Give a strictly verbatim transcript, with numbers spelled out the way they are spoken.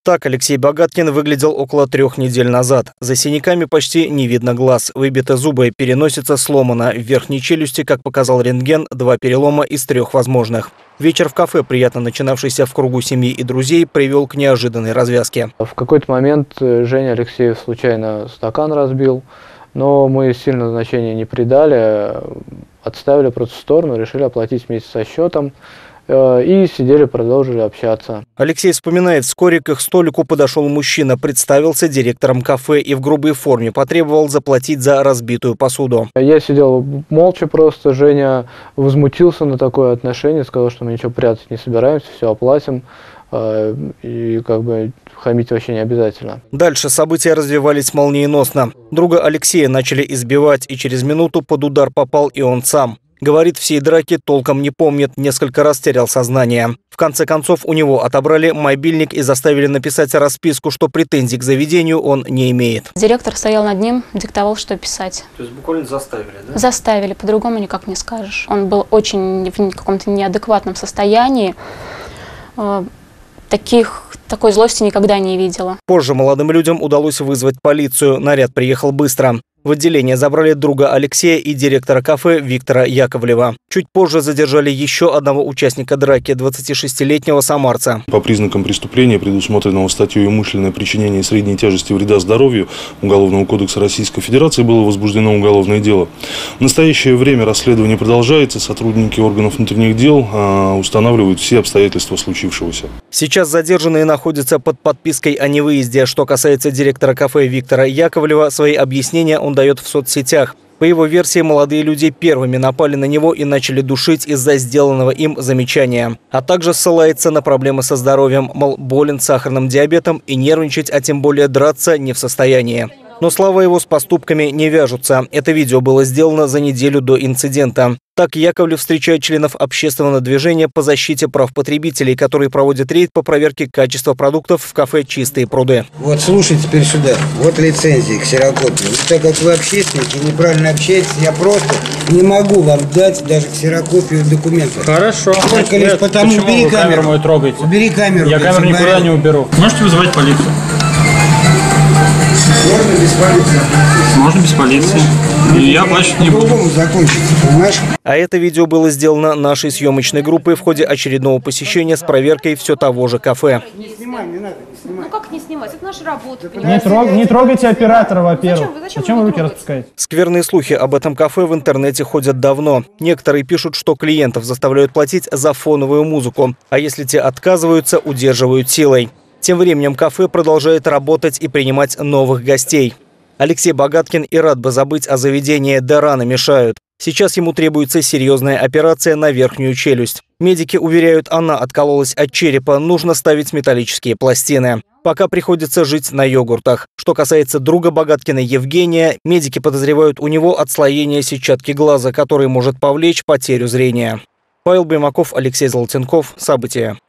Так Алексей Богаткин выглядел около трех недель назад. За синяками почти не видно глаз, выбиты зубы, переносица сломана. В верхней челюсти, как показал рентген, два перелома из трех возможных. Вечер в кафе, приятно начинавшийся в кругу семьи и друзей, привел к неожиданной развязке. В какой-то момент Женя Алексеев случайно стакан разбил, но мы сильно значения не придали, отставили просто в сторону, решили оплатить вместе со счетом. И сидели, продолжили общаться. Алексей вспоминает, вскоре к их столику подошел мужчина, представился директором кафе и в грубой форме потребовал заплатить за разбитую посуду. Я сидел молча просто, Женя возмутился на такое отношение, сказал, что мы ничего прятать не собираемся, все оплатим. И как бы хамить вообще не обязательно. Дальше события развивались молниеносно. Друга Алексея начали избивать, и через минуту под удар попал и он сам. Говорит, всей драки толком не помнит, несколько раз терял сознание. В конце концов, у него отобрали мобильник и заставили написать расписку, что претензий к заведению он не имеет. Директор стоял над ним, диктовал, что писать. То есть буквально заставили, да? Заставили, по-другому никак не скажешь. Он был очень в каком-то неадекватном состоянии. Таких, такой злости никогда не видела. Позже молодым людям удалось вызвать полицию. Наряд приехал быстро. В отделение забрали друга Алексея и директора кафе Виктора Яковлева. Чуть позже задержали еще одного участника драки, двадцатишестилетнего самарца. По признакам преступления, предусмотренного статьей «Умышленное причинение средней тяжести вреда здоровью» Уголовного кодекса Российской Федерации, было возбуждено уголовное дело. В настоящее время расследование продолжается. Сотрудники органов внутренних дел устанавливают все обстоятельства случившегося. Сейчас задержанные находятся под подпиской о невыезде. Что касается директора кафе Виктора Яковлева, свои объяснения он дает в соцсетях. По его версии, молодые люди первыми напали на него и начали душить из-за сделанного им замечания. А также ссылается на проблемы со здоровьем, мол, болен сахарным диабетом и нервничать, а тем более драться, не в состоянии. Но слова его с поступками не вяжутся. Это видео было сделано за неделю до инцидента. Так Яковлев встречает членов общественного движения по защите прав потребителей, которые проводят рейд по проверке качества продуктов в кафе «Чистые пруды». Вот слушай теперь сюда. Вот лицензии, ксерокопии. Так как вы общественники, неправильно общаетесь, я просто не могу вам дать даже ксерокопию документов. Хорошо. Только лишь потому, почему убери вы камеру камеру. мою трогаете? Убери камеру. Я камеру никуда говорю. не уберу. Можете вызывать полицию? Можно без полиции. Можно без полиции. И я плачу не буду. Закончится, понимаешь? А это видео было сделано нашей съемочной группой в ходе очередного посещения с проверкой все того же кафе. Не снимай, не надо, не снимай. Ну как не снимать? Это наша работа. Не, трог, не трогайте оператора, во-первых. Зачем, зачем, Зачем вы руки трогать? распускаете? Скверные слухи об этом кафе в интернете ходят давно. Некоторые пишут, что клиентов заставляют платить за фоновую музыку, а если те отказываются, удерживают силой. Тем временем кафе продолжает работать и принимать новых гостей. Алексей Богаткин и рад бы забыть о заведении, да раны мешают. Сейчас ему требуется серьезная операция на верхнюю челюсть. Медики уверяют, она откололась от черепа, нужно ставить металлические пластины. Пока приходится жить на йогуртах. Что касается друга Богаткина Евгения, медики подозревают у него отслоение сетчатки глаза, который может повлечь потерю зрения. Павел Баймаков, Алексей Золотенков. События.